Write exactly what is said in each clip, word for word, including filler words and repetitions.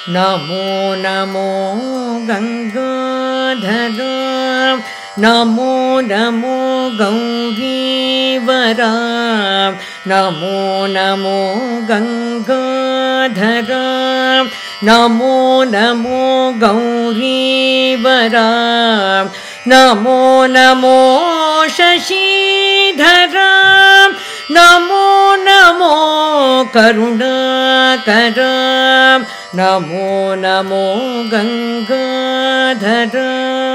नमो नमो गंगाधरा नमो नमो गौरीवरा नमो नमो गंगाधरा नमो नमो गौरीवरा नमो नमो शशिधरा नमो नमो करुणाकरा नमो नमो गंगाधरा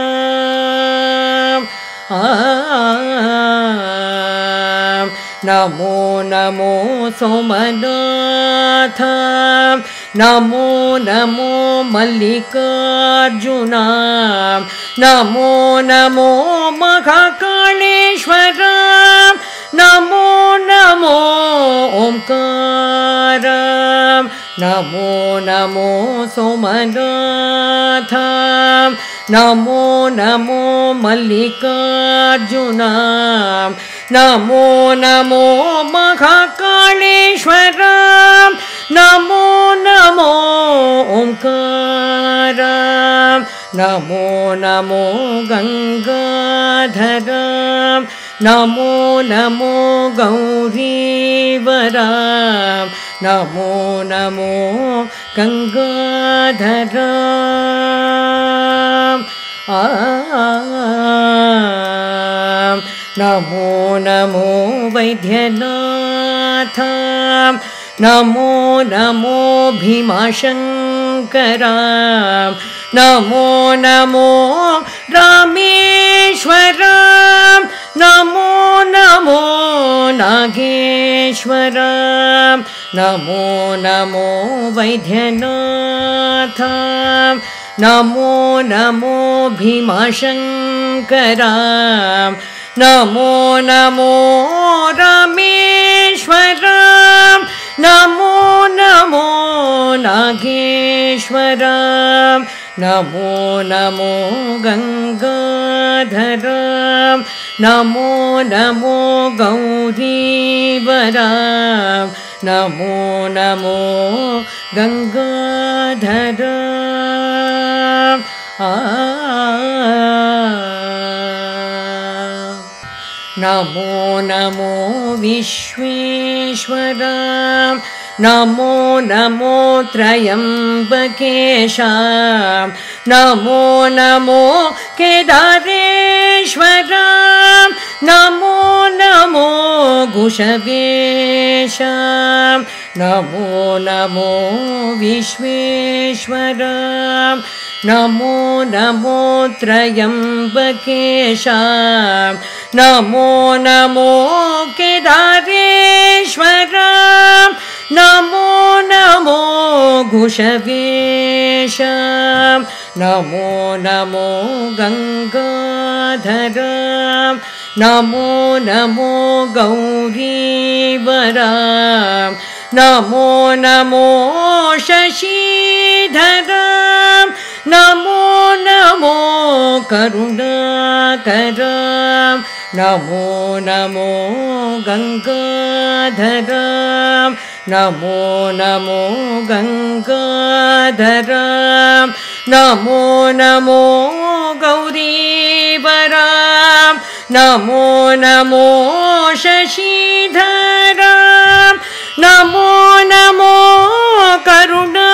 नमो नमो सोमनाथ नमो नमो मल्लिकार्जुना नमो नमो महाकालेश्वर नमो नमो ओंकार नमो नमो सोमनाथ नमो नमो मल्लिकार्जुना नमो नमो महाकालेश्वर नमो नमो ओंकार नमो नमो गंगाधरा नमो नमो गौरीवरा नमो नमो गंगाधरा आ नमो नमो वैद्यनाथ नमो नमो भीमाशंकरा नमो नमो रामेश्वर नमो नमो नागेश्वर नमो नमो वैद्यनाथ नमो नमो भीमाशंकरा नमो नमो रामेश्वर नमो नमो नागेश्वर नमो नमो गंगाधरा नमो नमो गौरीवरा नमो नमो गंगाधरा आ नमो नमो विश्वेश्वर नमो नमो त्रयंबकेश नमो नमो केदारेश्वर नमो नमो घुषवेश नमो नमो विश्वेश्वर नमो नमो त्रयंबकेश नमो नमो केदारेश्वर नमो नमो घुषवेश नमो नमो गंगाधरा नमो नमो गौरीवरा नमो नमो शशिधरा नमो नमो करुणाकरा नमो नमो गंगाधरा नमो नमो गंगाधरा नमो नमो गौरीवरा नमो नमो शशिधरा नमो नमो करुणा